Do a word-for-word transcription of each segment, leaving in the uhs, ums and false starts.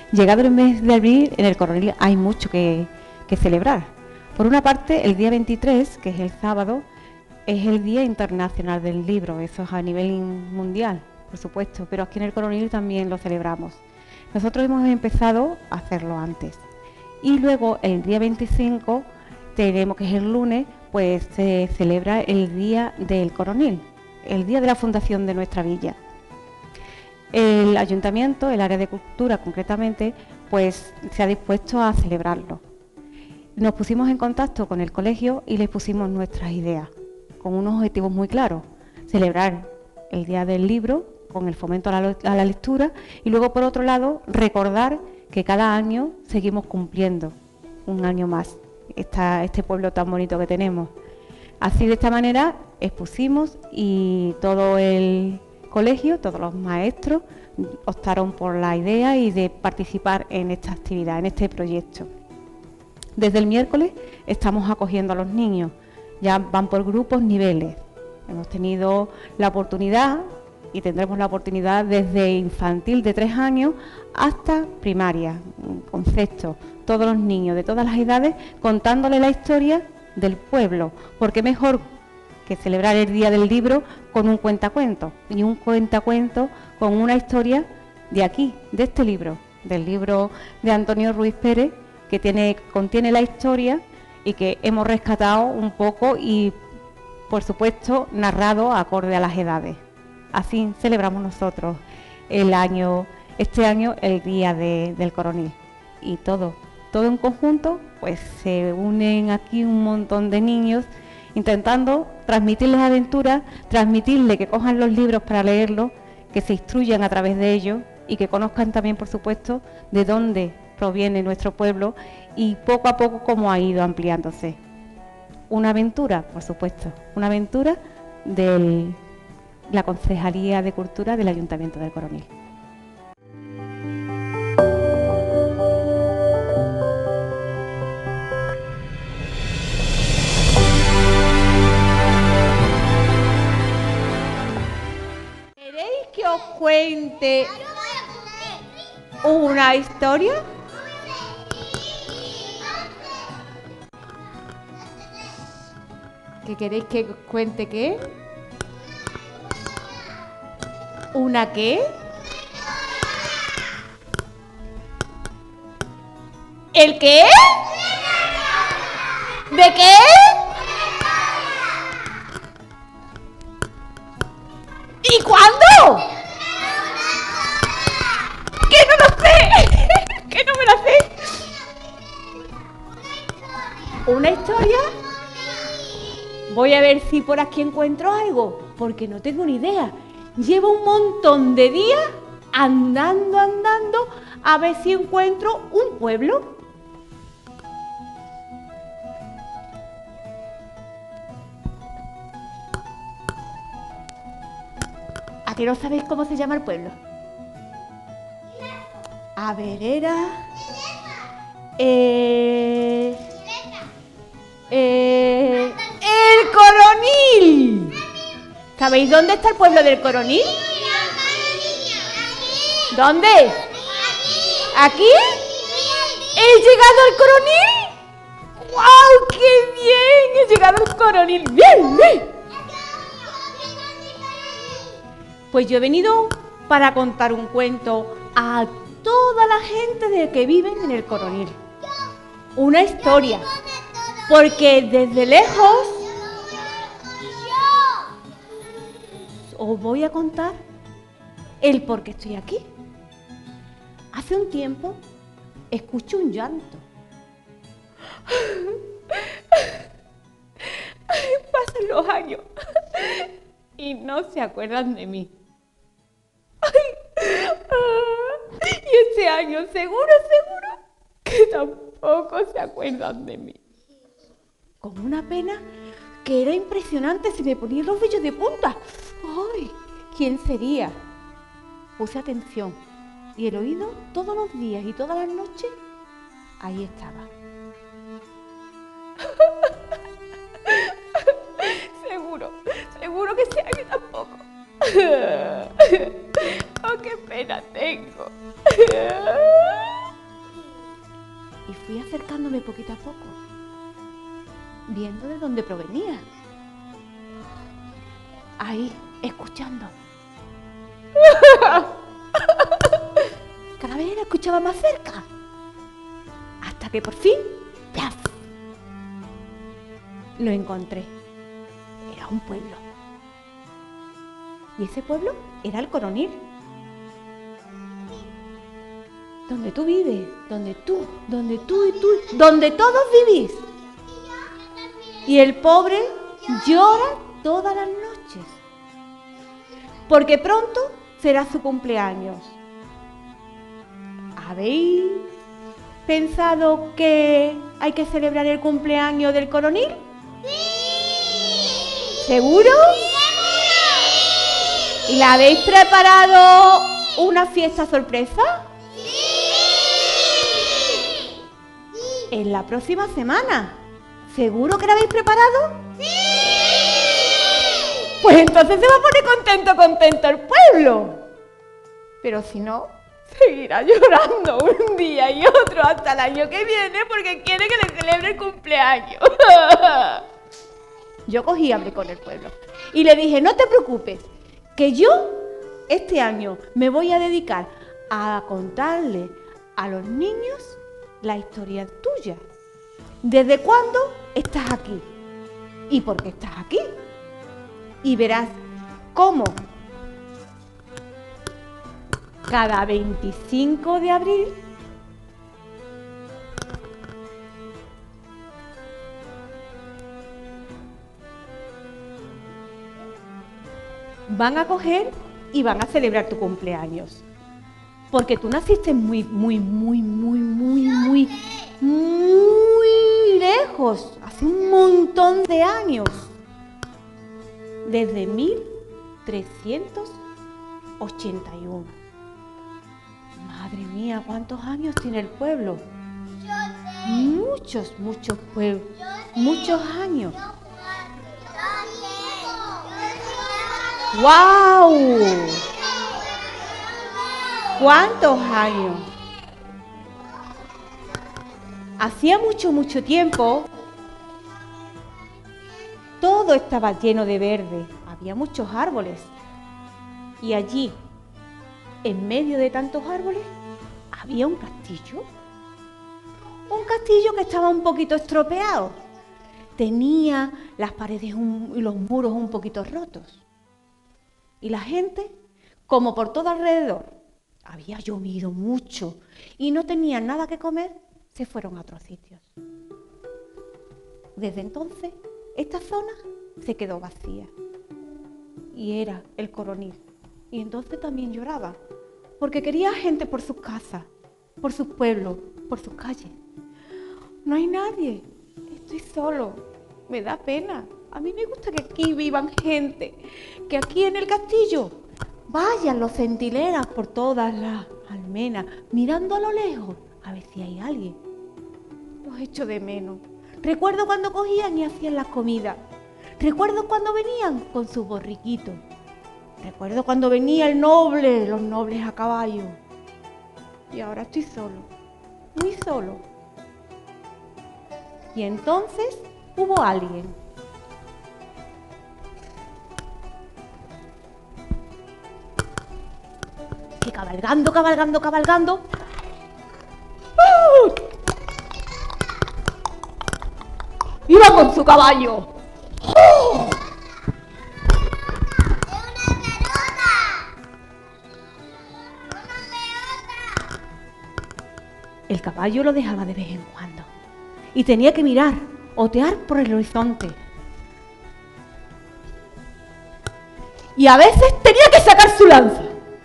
Llegado el mes de abril, en el Coronil hay mucho que, que celebrar. Por una parte, el día veintitrés, que es el sábado, es el Día Internacional del Libro. Eso es a nivel mundial, por supuesto, pero aquí en el Coronil también lo celebramos. Nosotros hemos empezado a hacerlo antes. Y luego, el día veinticinco, tenemos que es el lunes, pues se celebra el Día del Coronil, el día de la fundación de nuestra villa. El ayuntamiento, el área de cultura concretamente, pues se ha dispuesto a celebrarlo. Nos pusimos en contacto con el colegio y les pusimos nuestras ideas, con unos objetivos muy claros: celebrar el Día del Libro con el fomento a la, a la lectura, y luego, por otro lado, recordar que cada año seguimos cumpliendo un año más esta, este pueblo tan bonito que tenemos. Así, de esta manera, expusimos y todo el colegio, todos los maestros optaron por la idea y de participar en esta actividad, en este proyecto. Desde el miércoles estamos acogiendo a los niños, ya van por grupos, niveles. Hemos tenido la oportunidad y tendremos la oportunidad desde infantil de tres años hasta primaria, con sexto, todos los niños de todas las edades contándole la historia del pueblo, porque mejor que celebrar el Día del Libro con un cuentacuentos, y un cuentacuentos con una historia de aquí, de este libro, del libro de Antonio Ruiz Pérez, que tiene, contiene la historia y que hemos rescatado un poco y, por supuesto, narrado acorde a las edades. Así celebramos nosotros el año, este año, el Día de, del Coronil. Y todo, todo en conjunto, pues se unen aquí un montón de niños intentando transmitirles aventuras, transmitirles que cojan los libros para leerlos, que se instruyan a través de ellos y que conozcan también, por supuesto, de dónde proviene nuestro pueblo y poco a poco cómo ha ido ampliándose. Una aventura, por supuesto, una aventura de la Concejalía de Cultura del Ayuntamiento del Coronil. ¿Queréis que os cuente una historia? ¿Qué queréis que os cuente qué? ¿Una qué? ¿El qué? ¿De qué? ¿Y cuándo? ¡Que no lo sé! ¡Que no me la sé! ¿Una historia? Voy a ver si por aquí encuentro algo, porque no tengo ni idea. Llevo un montón de días andando, andando, a ver si encuentro un pueblo. ¿A qué no sabéis cómo se llama el pueblo? A ver, era... Eh... Eh... ¡El Coronil! ¿Sabéis dónde está el pueblo del Coronil? ¿Dónde? ¿Aquí? ¿He llegado al Coronil? ¡Guau! ¡Qué bien! He llegado al Coronil. ¡Bien, bien! Pues yo he venido para contar un cuento a toda la gente de que viven en el Coronil. Una historia. Porque desde lejos os voy a contar el por qué estoy aquí. Hace un tiempo escucho un llanto. Pasan los años y no se acuerdan de mí. Y este año seguro, seguro que tampoco se acuerdan de mí. Con una pena que era impresionante, se me ponían los vellos de punta. ¡Ay! ¿Quién sería? Puse atención y el oído todos los días y todas las noches, ahí estaba. Seguro, seguro que ese año tampoco. ¡Oh, qué pena tengo! y fui acercándome poquito a poco, viendo de dónde provenía. Ahí, escuchando. Cada vez la escuchaba más cerca, hasta que por fin, ¡plaf!, lo encontré. Era un pueblo. Y ese pueblo era el Coronil. Donde tú vives, donde tú, donde tú y tú, donde todos vivís. Y el pobre llora todas las noches, porque pronto será su cumpleaños. ¿Habéis pensado que hay que celebrar el cumpleaños del Coronil? ¡Sí! ¿Seguro? ¡Sí! ¿Y la habéis preparado una fiesta sorpresa? En la próxima semana. ¿Seguro que la habéis preparado? ¡Sí! Pues entonces se va a poner contento, contento el pueblo. Pero si no, seguirá llorando un día y otro hasta el año que viene porque quiere que le celebre el cumpleaños. Yo cogí y hablé con el pueblo y le dije, no te preocupes, que yo este año me voy a dedicar a contarle a los niños la historia tuya. ¿Desde cuándo estás aquí? ¿Y por qué estás aquí? Y verás cómo cada veinticinco de abril van a coger y van a celebrar tu cumpleaños. Porque tú naciste muy, muy, muy, muy, muy, muy, muy lejos, hace un montón de años. Desde mil trescientos ochenta y uno. Madre mía, ¿cuántos años tiene el pueblo? Muchos, muchos pueblos, muchos años. ¡Guau! ¿Cuántos años? Hacía mucho, mucho tiempo, todo estaba lleno de verde, había muchos árboles. Y allí, en medio de tantos árboles, había un castillo. Un castillo que estaba un poquito estropeado. Tenía las paredes un, y los muros un poquito rotos. Y la gente, como por todo alrededor, había llovido mucho y no tenían nada que comer, se fueron a otros sitios. Desde entonces, esta zona se quedó vacía. Y era el Coronil. Y entonces también lloraba, porque quería gente por sus casas, por sus pueblos, por sus calles. No hay nadie, estoy solo, me da pena. A mí me gusta que aquí vivan gente, que aquí en el castillo vayan los centinelas por todas las almenas, mirando a lo lejos, a ver si hay alguien. Los echo de menos. Recuerdo cuando cogían y hacían las comidas. Recuerdo cuando venían con sus borriquitos. Recuerdo cuando venía el noble, los nobles a caballo. Y ahora estoy solo, muy solo. Y entonces hubo alguien. Que cabalgando, cabalgando, cabalgando. ¡Uh! Iba con su caballo. ¡Oh! El caballo lo dejaba de vez en cuando y tenía que mirar, otear por el horizonte. Y a veces tenía que sacar su lanza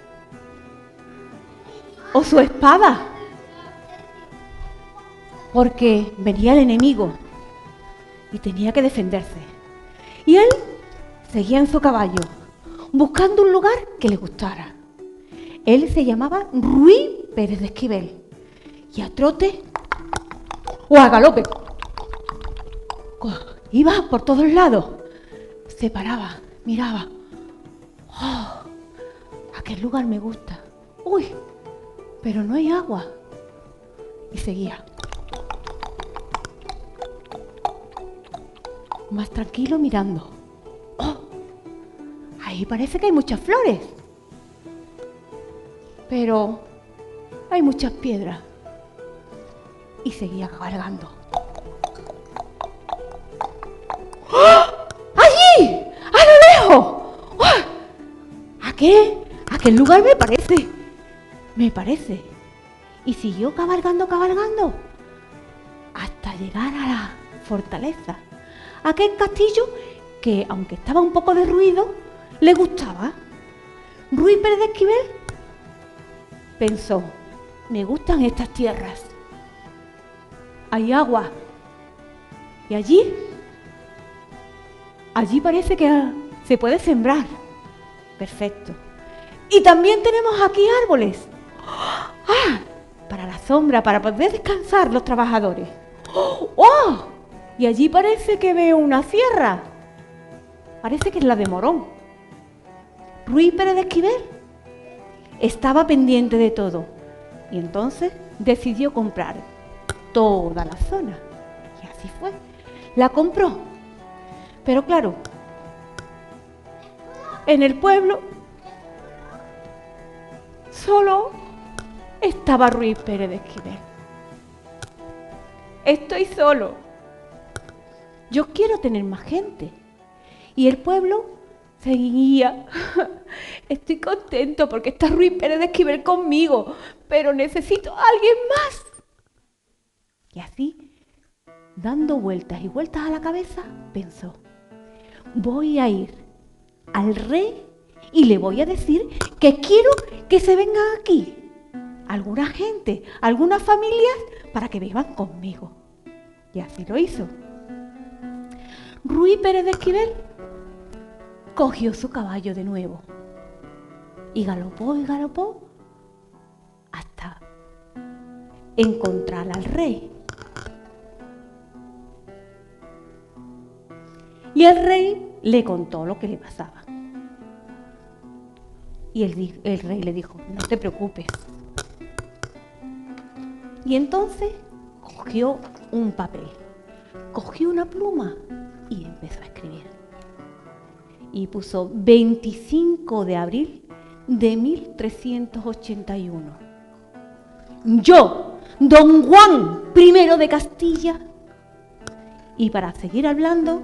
o su espada, porque venía el enemigo y tenía que defenderse. Y él seguía en su caballo, buscando un lugar que le gustara. Él se llamaba Ruy Pérez de Esquivel. Y a trote o a galope iba por todos lados, se paraba, miraba. Oh, aquel lugar me gusta. Uy, pero no hay agua. Y seguía. más tranquilo mirando. ¡Oh! Ahí parece que hay muchas flores. Pero hay muchas piedras. Y seguía cabalgando. ¡Oh! ¡Allí! ¡A lo lejos! ¡Oh! ¿A qué? ¿A qué lugar me parece? Me parece. Y siguió cabalgando, cabalgando, hasta llegar a la fortaleza. Aquel castillo que, aunque estaba un poco derruido, le gustaba. Ruy Pérez de Esquivel pensó, me gustan estas tierras. Hay agua. Y allí, allí parece que se puede sembrar. Perfecto. Y también tenemos aquí árboles. ¡Ah! Para la sombra, para poder descansar los trabajadores. ¡Oh! Y allí parece que veo una sierra. Parece que es la de Morón. Ruy Pérez de Esquivel estaba pendiente de todo. Y entonces decidió comprar toda la zona. Y así fue. La compró. Pero claro, en el pueblo solo estaba Ruy Pérez de Esquivel. Estoy solo. Yo quiero tener más gente. Y el pueblo seguía. Estoy contento porque está Ruy Pérez de Esquivel conmigo, pero necesito a alguien más. Y así, dando vueltas y vueltas a la cabeza, pensó, voy a ir al rey y le voy a decir que quiero que se venga aquí alguna gente, algunas familias, para que vivan conmigo. Y así lo hizo. Ruy Pérez de Esquivel cogió su caballo de nuevo y galopó y galopó hasta encontrar al rey. Y el rey le contó lo que le pasaba. Y el, el rey le dijo, no te preocupes. Y entonces cogió un papel, cogió una pluma y empezó a escribir. Y puso veinticinco de abril de mil trescientos ochenta y uno. Yo, don Juan primero de Castilla. Y para seguir hablando,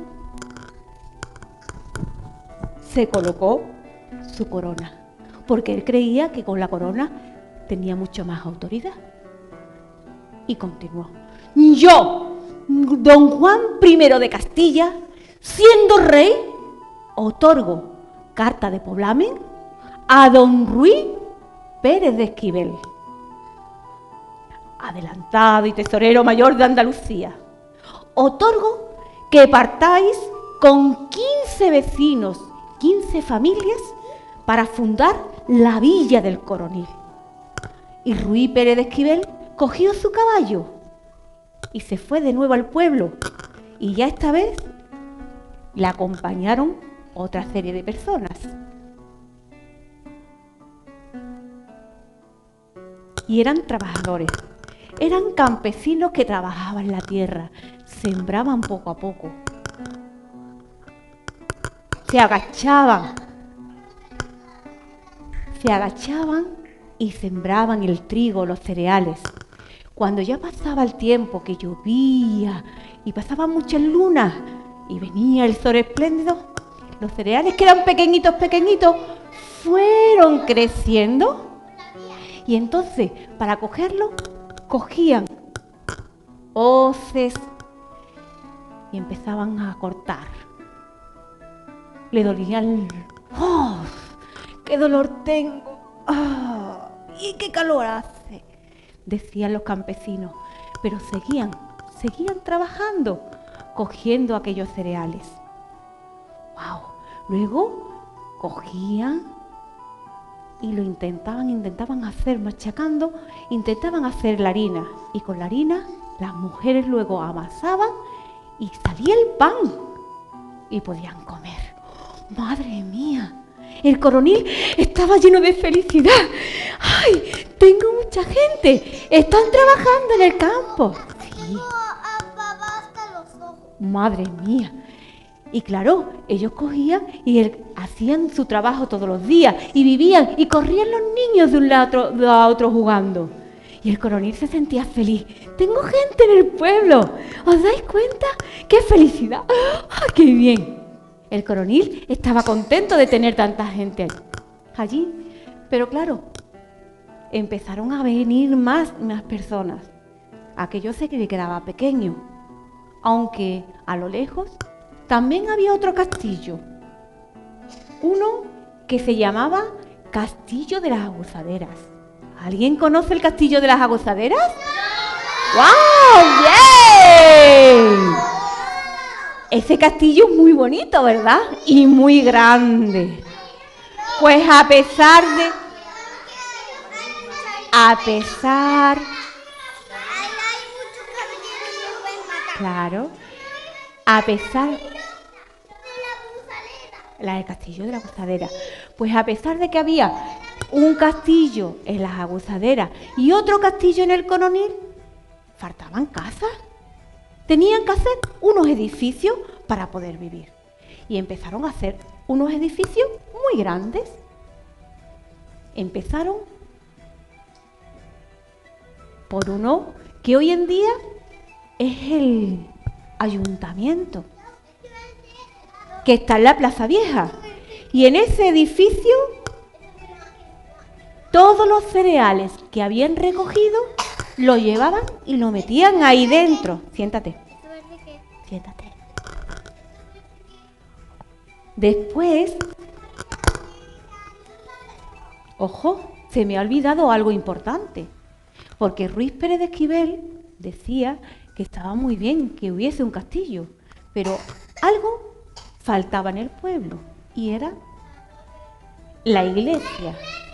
se colocó su corona, porque él creía que con la corona tenía mucho más autoridad. Y continuó. Yo, don Juan primero de Castilla, siendo rey, otorgo carta de poblamen a don Ruy Pérez de Esquivel, adelantado y tesorero mayor de Andalucía. Otorgo que partáis con quince vecinos, quince familias, para fundar la villa del Coronil. Y Ruy Pérez de Esquivel cogió su caballo y se fue de nuevo al pueblo. Y ya esta vez le acompañaron otra serie de personas. Y eran trabajadores, eran campesinos que trabajaban la tierra, sembraban poco a poco, se agachaban, se agachaban y sembraban el trigo, los cereales. Cuando ya pasaba el tiempo, que llovía y pasaban muchas lunas y venía el sol espléndido, los cereales, que eran pequeñitos, pequeñitos, fueron creciendo. Y entonces, para cogerlo, cogían hoces y empezaban a cortar. Le dolía el... ¡Oh! ¡Qué dolor tengo! ¡Oh! ¡Y qué calor hace!, decían los campesinos, pero seguían, seguían trabajando, cogiendo aquellos cereales. ¡Wow! Luego cogían y lo intentaban, intentaban hacer, machacando, intentaban hacer la harina. Y con la harina las mujeres luego amasaban y salía el pan y podían comer. ¡Madre mía! El Coronil estaba lleno de felicidad. ¡Ay! Tengo mucha gente. Están trabajando en el campo. Sí. Madre mía. Y claro, ellos cogían y el, hacían su trabajo todos los días y vivían y corrían los niños de un lado a otro jugando. Y el coronel se sentía feliz. ¡Tengo gente en el pueblo! ¿Os dais cuenta? ¡Qué felicidad! ¡Ah, qué bien! El coronel estaba contento de tener tanta gente allí. Pero claro, empezaron a venir más, más personas. Aquello se quedaba pequeño. Aunque a lo lejos también había otro castillo. Uno que se llamaba Castillo de las Aguzaderas. ¿Alguien conoce el Castillo de las Aguzaderas? ¡Wow! ¡Bien! Ese castillo es muy bonito, ¿verdad? Y muy grande. Pues a pesar de... A pesar... Claro. A pesar... La del Castillo de la Aguzadera. Pues a pesar de que había un castillo en las Aguzaderas y otro castillo en el Coronil, faltaban casas. Tenían que hacer unos edificios para poder vivir. Y empezaron a hacer unos edificios muy grandes. Empezaron por uno que hoy en día es el ayuntamiento, que está en la Plaza Vieja. Y en ese edificio, todos los cereales que habían recogido, lo llevaban y lo metían ahí dentro. Siéntate. Siéntate. Después, ojo, se me ha olvidado algo importante. Porque Ruiz Pérez de Esquivel decía que estaba muy bien que hubiese un castillo, pero algo faltaba en el pueblo, y era la iglesia.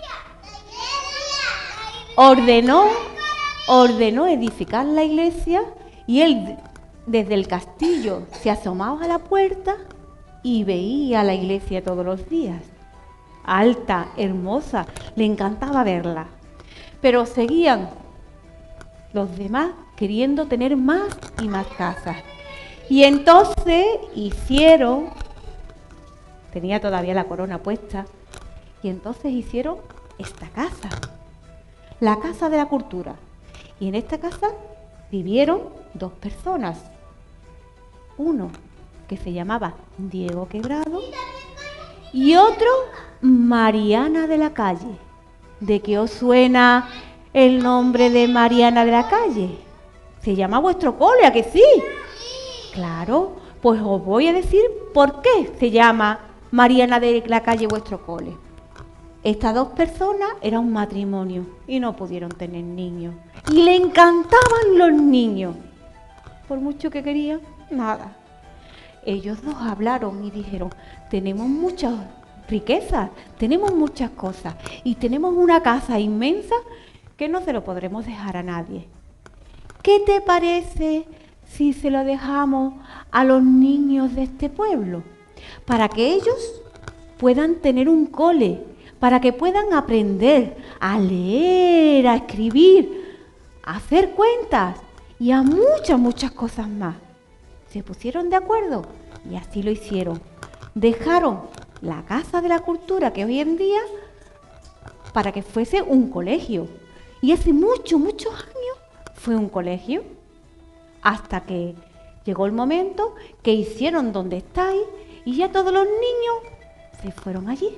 Ordenó, ordenó edificar la iglesia, y él desde el castillo se asomaba a la puerta y veía la iglesia todos los días. Alta, hermosa, le encantaba verla. Pero seguían los demás queriendo tener más y más casas. Y entonces hicieron, tenía todavía la corona puesta, y entonces hicieron esta casa, la Casa de la Cultura. Y en esta casa vivieron dos personas. Uno que se llamaba Diego Quebrado y otro Mariana de la Calle. ¿De qué os suena el nombre de Mariana de la Calle? Se llama vuestro cole, ¿a que sí? Claro, pues os voy a decir por qué se llama Mariana de la Calle vuestro cole. Estas dos personas eran un matrimonio y no pudieron tener niños. Y le encantaban los niños. Por mucho que querían, nada. Ellos dos hablaron y dijeron, tenemos muchas riquezas, tenemos muchas cosas y tenemos una casa inmensa que no se lo podremos dejar a nadie. ¿Qué te parece si se lo dejamos a los niños de este pueblo? Para que ellos puedan tener un cole, para que puedan aprender a leer, a escribir, a hacer cuentas y a muchas, muchas cosas más. Se pusieron de acuerdo y así lo hicieron. Dejaron la Casa de la Cultura, que hoy en día, para que fuese un colegio. Y hace muchos, muchos años fue un colegio, hasta que llegó el momento que hicieron donde estáis y ya todos los niños se fueron allí.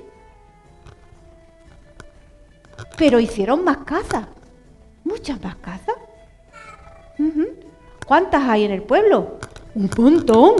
Pero hicieron más casas, muchas más casas. Uh-huh. ¿Cuántas hay en el pueblo? Un montón.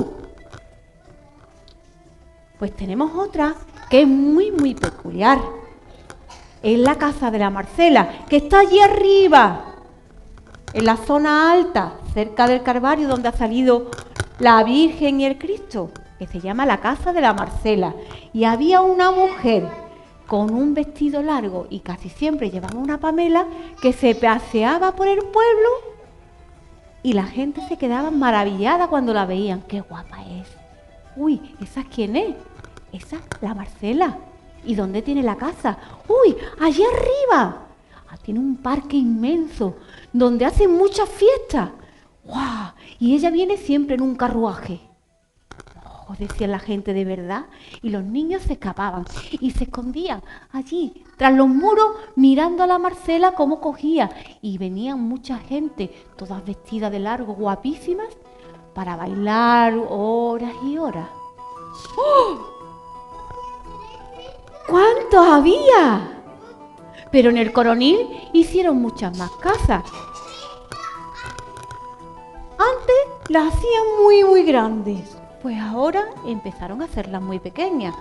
Pues tenemos otra que es muy, muy peculiar. Es la Casa de la Marcela, que está allí arriba, en la zona alta, cerca del Calvario, donde ha salido la Virgen y el Cristo, que se llama la Casa de la Marcela. Y había una mujer con un vestido largo y casi siempre llevaba una pamela, que se paseaba por el pueblo y la gente se quedaba maravillada cuando la veían. ¡Qué guapa es! Uy, ¿esa quién es? Esa es la Marcela. ¿Y dónde tiene la casa? ¡Uy, allí arriba! Ah, tiene un parque inmenso donde hacen muchas fiestas. ¡Guau! Y ella viene siempre en un carruaje. Oh, Oh, decía la gente de verdad, y los niños se escapaban y se escondían allí, tras los muros, mirando a la Marcela cómo cogía. Y venían mucha gente, todas vestidas de largo, guapísimas, para bailar horas y horas. ¡Oh! ¿Cuántos había? Pero en el Coronil hicieron muchas más casas. Antes las hacían muy, muy grandes. Pues ahora empezaron a hacerlas muy pequeñas.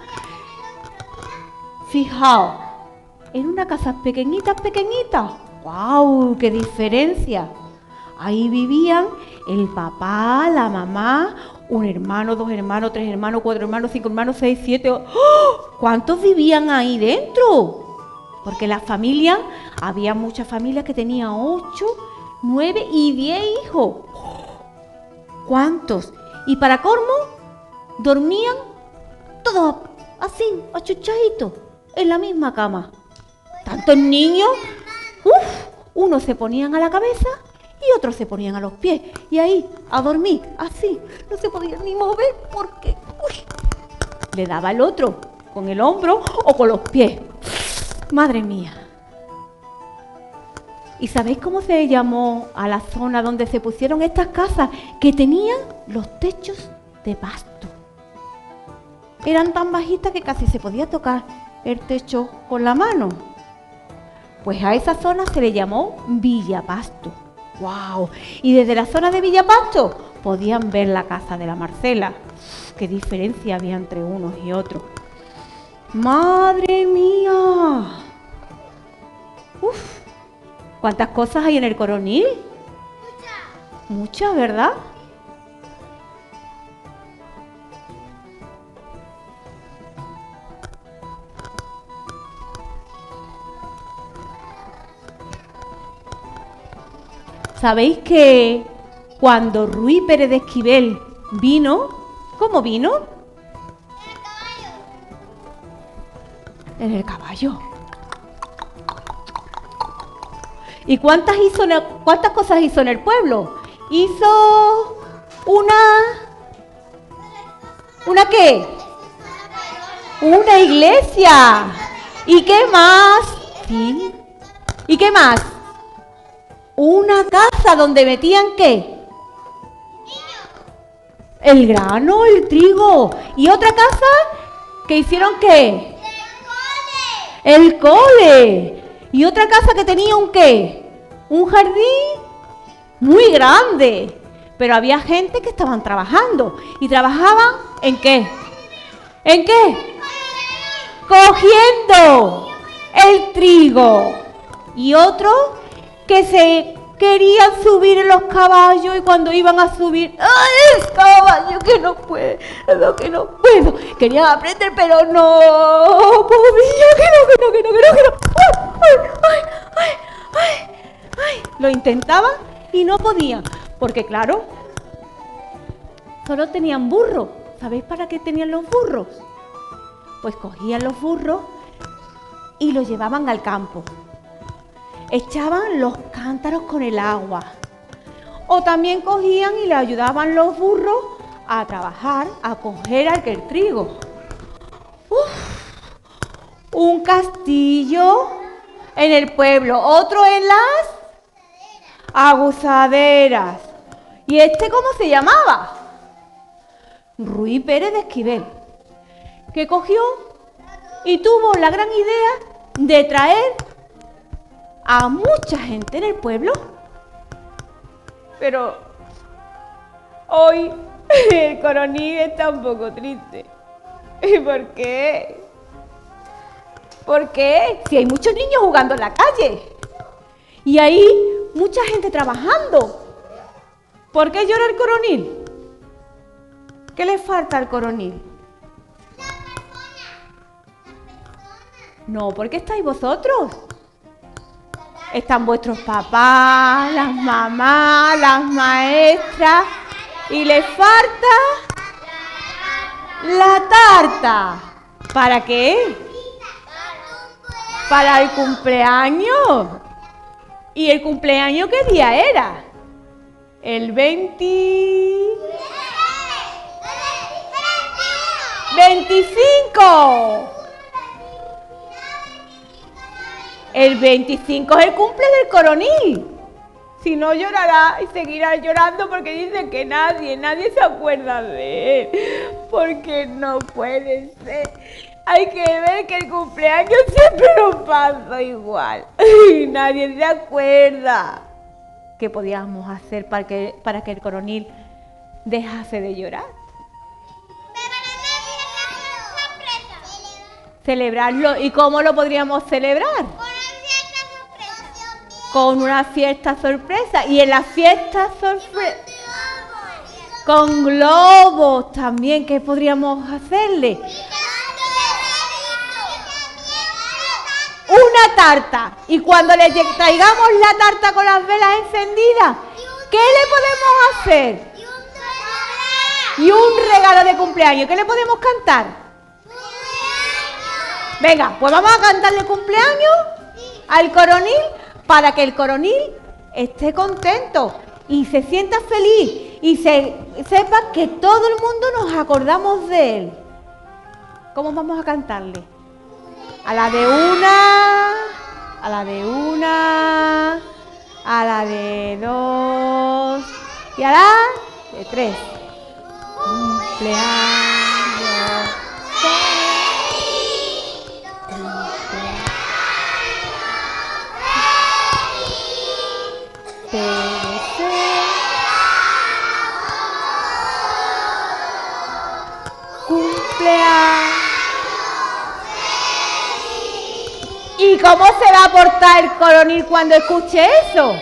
Fijaos, en una casa pequeñitas, pequeñitas. ¡Guau! ¡Qué diferencia! Ahí vivían el papá, la mamá, un hermano, dos hermanos, tres hermanos, cuatro hermanos, cinco hermanos, seis, siete... ¡Oh! ¿Cuántos vivían ahí dentro? Porque las familias, había muchas familias que tenían ocho, nueve y diez hijos. ¿Cuántos? Y para colmo, dormían todos así, achuchaditos, en la misma cama. Tantos niños, uff, unos se ponían a la cabeza y otros se ponían a los pies. Y ahí, a dormir, así, no se podían ni mover porque, uy, le daba el otro con el hombro o con los pies. Madre mía. ¿Y sabéis cómo se llamó a la zona donde se pusieron estas casas que tenían los techos de pasto? Eran tan bajitas que casi se podía tocar el techo con la mano. Pues a esa zona se le llamó Villapasto. ¡Guau! Y desde la zona de Villapasto podían ver la casa de la Marcela. ¡Qué diferencia había entre unos y otros! ¡Madre mía! ¡Uf! ¿Cuántas cosas hay en el Coronil? Muchas. Muchas, ¿verdad? ¿Sabéis que cuando Ruy Pérez de Esquivel vino, ¿cómo vino? En el caballo. En el caballo. ¿Y cuántas hizo, cuántas cosas hizo en el pueblo? Hizo una... ¿Una qué? Una iglesia. ¿Y qué más? ¿Sí? ¿Y qué más? Una casa donde metían ¿qué? El grano, el trigo. ¿Y otra casa? ¿Que hicieron qué? El cole. El cole. ¿Y otra casa que tenía un qué? Un jardín muy grande. Pero había gente que estaban trabajando. ¿Y trabajaban en qué? ¿En qué? Cogiendo el trigo. Y otro que se querían subir en los caballos y cuando iban a subir, ¡ay, el caballo que no puedo, que no puedo! Querían aprender, pero no, pobrecillo, que no, que no, que no, que no, que no. ¡Ay, ay, ay, ay, ay! Lo intentaban y no podían, porque claro, solo tenían burros. ¿Sabéis para qué tenían los burros? Pues cogían los burros y los llevaban al campo. Echaban los cántaros con el agua. O también cogían y le ayudaban los burros a trabajar, a coger aquel trigo. Uf, un castillo en el pueblo, otro en las aguzaderas. ¿Y este cómo se llamaba? Ruy Pérez de Esquivel, que cogió y tuvo la gran idea de traer a mucha gente en el pueblo. Pero hoy el Coronil está un poco triste. ¿Y por qué? ¿Por qué? Si hay muchos niños jugando en la calle y hay mucha gente trabajando. ¿Por qué llora el Coronil? ¿Qué le falta al Coronil? La persona. La persona. No, ¿por qué estáis vosotros? Están vuestros papás, las mamás, las maestras y les falta la tarta. ¿Para qué? Para el cumpleaños. ¿Y el cumpleaños qué día era? El veinte... veinticinco. El veinticinco es el cumple del coronil. Si no, llorará y seguirá llorando porque dice que nadie, nadie se acuerda de él. Porque no puede ser. Hay que ver que el cumpleaños siempre lo pasa igual. Y nadie se acuerda. ¿Qué podíamos hacer para que, para que el coronil dejase de llorar? Celebrarlo. ¿Y cómo lo podríamos celebrar? Con una fiesta sorpresa. Y en la fiesta sorpresa, con globos también. ¿Qué podríamos hacerle? Una tarta. Y cuando le traigamos la tarta con las velas encendidas, ¿qué le podemos hacer? Y un regalo de cumpleaños. ¿Qué le podemos cantar? Venga, pues vamos a cantarle cumpleaños al coronil para que el coronil esté contento y se sienta feliz y se, sepa que todo el mundo nos acordamos de él. ¿Cómo vamos a cantarle? A la de una, a la de una, a la de dos y a la de tres. Cumpleaños. Te deseo cumpleaños. ¿Y cómo se va a portar el coronil cuando escuche eso?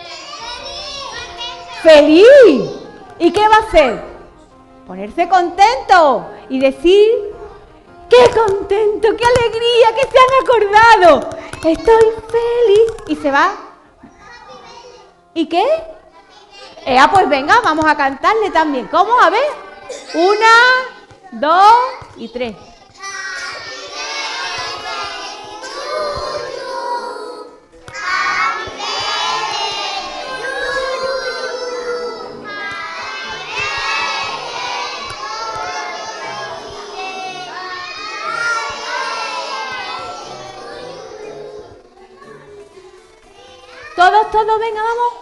¡Feliz! ¿Y qué va a hacer? Ponerse contento y decir: ¡qué contento, qué alegría, que se han acordado! ¡Estoy feliz! Y se va. ¿Y qué? Eh, ah, pues venga, vamos a cantarle también. ¿Cómo? A ver. Una, dos y tres. Todos, todos, venga,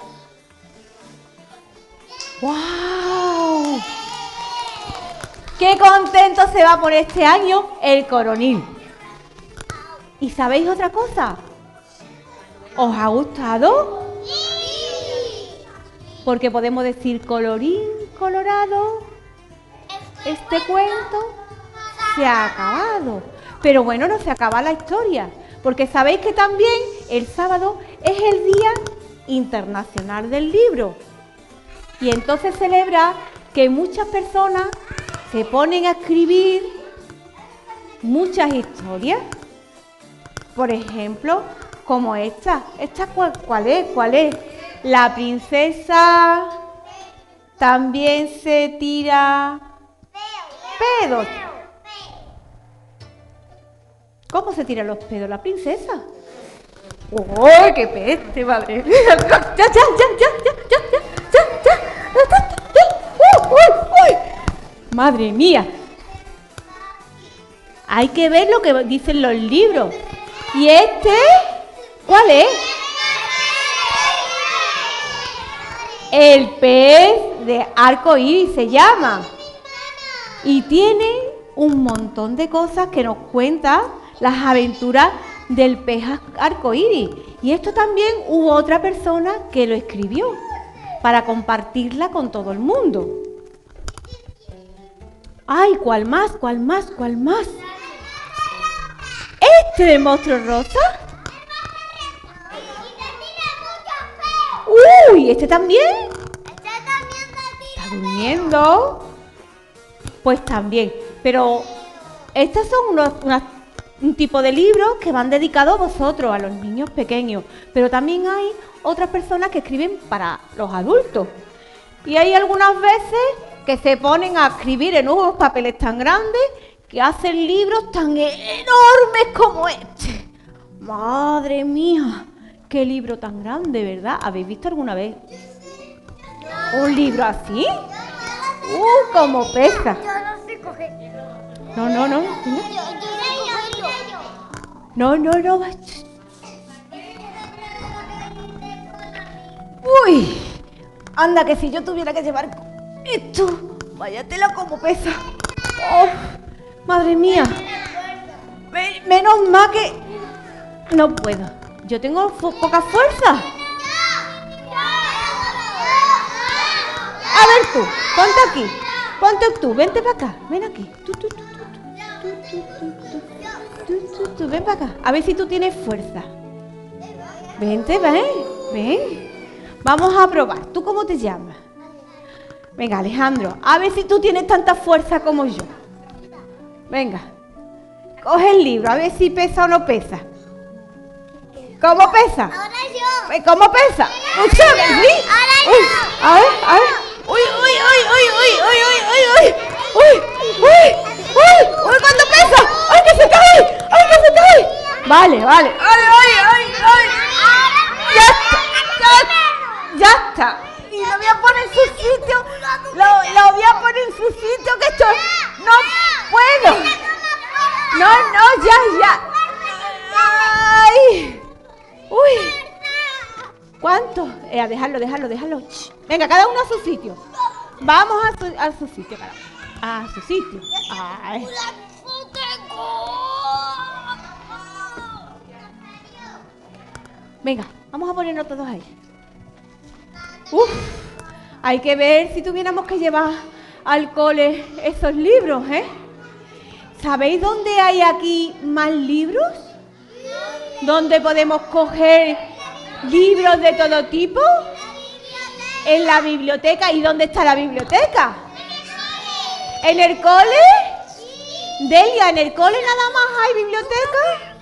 vamos. ¡Wow! ¡Qué contento se va por este año el coronil! ¿Y sabéis otra cosa? ¿Os ha gustado? Porque podemos decir: colorín colorado, este cuento se ha acabado. Pero bueno, no se acaba la historia. Porque sabéis que también el sábado es el Día Internacional del Libro. Y entonces celebra que muchas personas se ponen a escribir muchas historias. Por ejemplo, como esta. ¿Esta cuál, cuál es? ¿Cuál es? La princesa también se tira pedos. ¿Cómo se tiran los pedos la princesa? ¡Oh, qué peste, madre! ¡Ya, ya, ya, ya, ya, ya, ya, ya, ya, ya! ¡Uy, uy, uy! ¡Madre mía! Hay que ver lo que dicen los libros. ¿Y este? ¿Cuál es? El pez de arco iris se llama. Y tiene un montón de cosas que nos cuenta las aventuras del pez arcoíris. Y esto también hubo otra persona que lo escribió para compartirla con todo el mundo. ¡Ay! ¿Cuál más? ¿Cuál más? ¿Cuál más? ¿Este de monstruo rosa? ¡Uy! ¿Este también? ¿Está durmiendo? Pues también. Pero estas son unos, unas un tipo de libros que van dedicados a vosotros, a los niños pequeños, pero también hay otras personas que escriben para los adultos. Y hay algunas veces que se ponen a escribir en unos papeles tan grandes que hacen libros tan enormes como este. ¡Madre mía! ¡Qué libro tan grande!, ¿verdad? ¿Habéis visto alguna vez un libro así? ¡Uh, cómo pesa! No, no, no. Venga. Yo, yo, yo, yo, yo. No, no, no. va- Uy. Anda, que si yo tuviera que llevar esto, vaya tela como pesa. Oh, madre mía. Me- menos mal que no puedo. Yo tengo fo- poca fuerza. A ver tú, ponte aquí. Ponte tú, vente para acá. Ven aquí. Tú, tú, tú, tú, tú, tú, tú, tú, tú, tú, tú, ven para acá. A ver si tú tienes fuerza. Vente, ven, ven. Vamos a probar. ¿Tú cómo te llamas? Venga, Alejandro, a ver si tú tienes tanta fuerza como yo. Venga. Coge el libro, a ver si pesa o no pesa. ¿Cómo pesa? Ahora yo. Eh, ¿Cómo pesa? ¿Mucho? ¿Sí? Ahora yo. Uy, a ver, a ver. Uy, uy, uy, uy, uy, uy, uy, uy, uy. Uy, uy, uy, uy, ¿cuánto pesa? ¡Ay, que se cae! ¡Ay, que se cae! Vale, vale. ¡Ay, ay, ay, ay! ¡Ya está! ¡Ya, ya está! Y lo voy a poner en su sitio. Lo, lo voy a poner en su sitio, que esto... ¡No puedo! No, no, ya, ya. ¡Ay! ¡Uy! ¿Cuánto? Eh, a dejarlo, dejarlo, dejarlo. Ch. Venga, cada uno a su sitio. Vamos a su, a su sitio, cada uno. A su sitio. Ay. Venga, vamos a ponernos todos ahí. Uf, hay que ver si tuviéramos que llevar al cole esos libros, ¿eh? ¿Sabéis dónde hay aquí más libros? ¿Dónde podemos coger libros de todo tipo? En la biblioteca. ¿Y dónde está la biblioteca? ¿En el cole? Delia, ¿en el cole nada más hay biblioteca?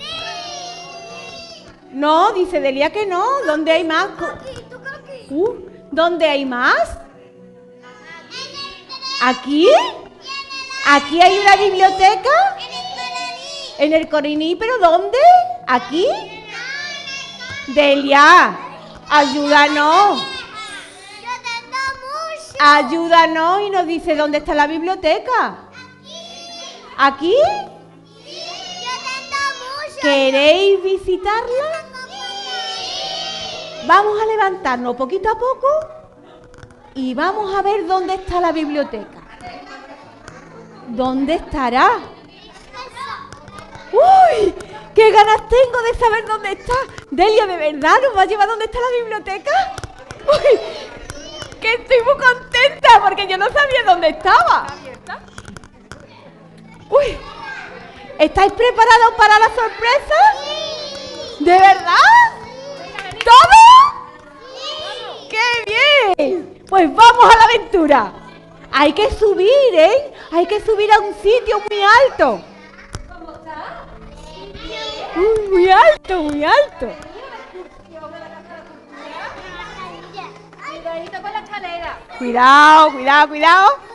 No, dice Delia que no. ¿Dónde hay más? Uh, ¿Dónde hay más? ¿Aquí? ¿Aquí hay una biblioteca? En el Coriní, ¿pero dónde? ¿Aquí? Delia, ayúdanos. Yo tengo mucho. Ayúdanos y nos dice dónde está la biblioteca. ¿Aquí? Yo tengo mucho. ¿Queréis visitarla? Vamos a levantarnos poquito a poco y vamos a ver dónde está la biblioteca. ¿Dónde estará? ¡Uy! ¡Qué ganas tengo de saber dónde está! Delia, ¿de verdad nos va a llevar dónde está la biblioteca? ¡Uy! ¡Que estoy muy contenta! Porque yo no sabía dónde estaba. ¡Uy! ¿Estáis preparados para la sorpresa? ¿De verdad? ¿Todo? ¡Qué bien! Pues vamos a la aventura. Hay que subir, ¿eh? Hay que subir a un sitio muy alto. Uy, muy alto, muy alto. Cuidadito con la escalera. Cuidado, cuidado, cuidado.